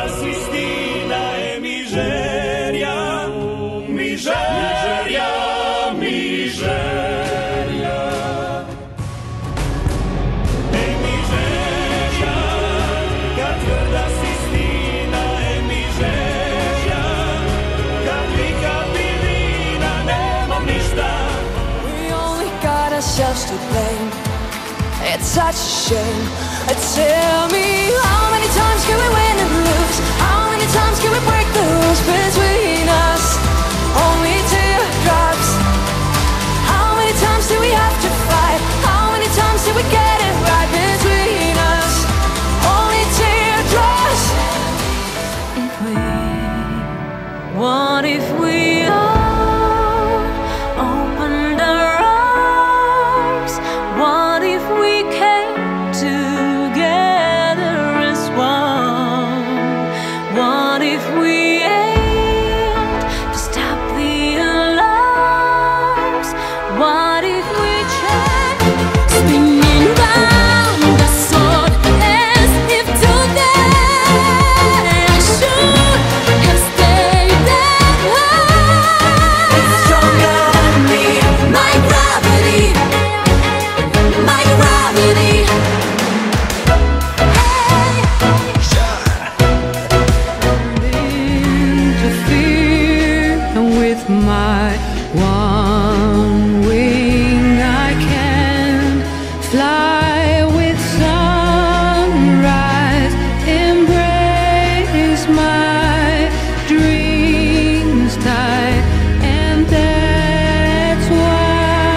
Sistina e miseria, miseria, miseria. E miseria, kad tvrda Sistina e miseria, kad vika pilina, nemam ništa. We only got ourselves to blame. It's such a shame. Tell me, how many times can we win and lose? How many times can we break the rules between us? Only teardrops. How many times do we have to fight? How many times did we get it right between us? Only teardrops. What if we all opened our arms? What if we came together as one? What if we aimed to stop the alarms? What if we tried spinning round the sword as if today I should have stayed at home? It's stronger than me, my gravity, my gravity. Interfere with my one wing. I can't fly with sunrise. Embrace my dreams tight, and that's why.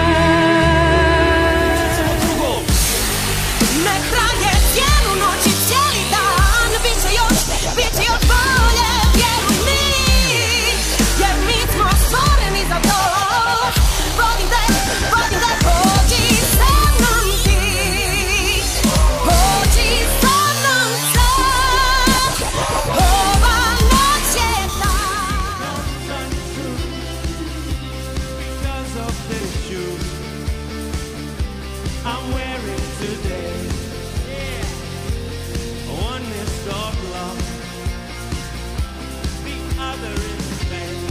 Because of the shoes I'm wearing today. One is of love, the other is pain.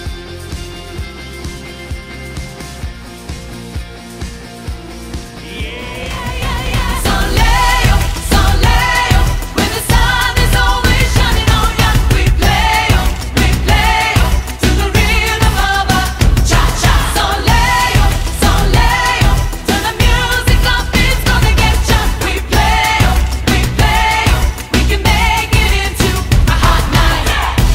Soleo, when the sun is always shining on ya. We play to the rhythm of a cha-cha. Soleo, turn the music up, it's gonna get ya. We play, we can make it into a hot night.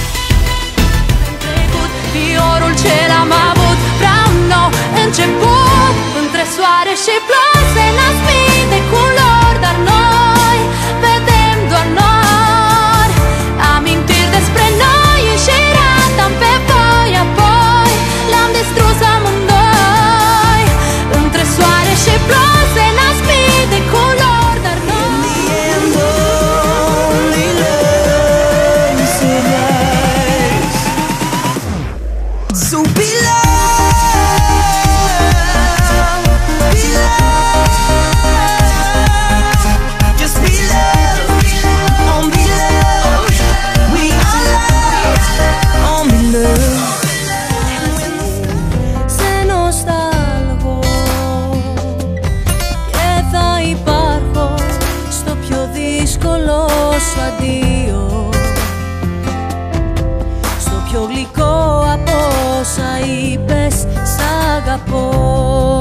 Fiorul cel am avut, vreau nou început. Între soare și ploi se nasc mii de culori, dar noi vedem doar nori. Amintiri despre noi înșiratam pe voi, apoi l-am distrus amândoi. Între soare și ploi se nasc mii de culori, dar noi So be loved, just be loved, only loved. We are loved, only loved. σε νοσταλγώ και θα υπάρχω στο πιο δύσκολο σου αντίο, στο πιο γλυκό από όσα είπες σ' αγαπώ.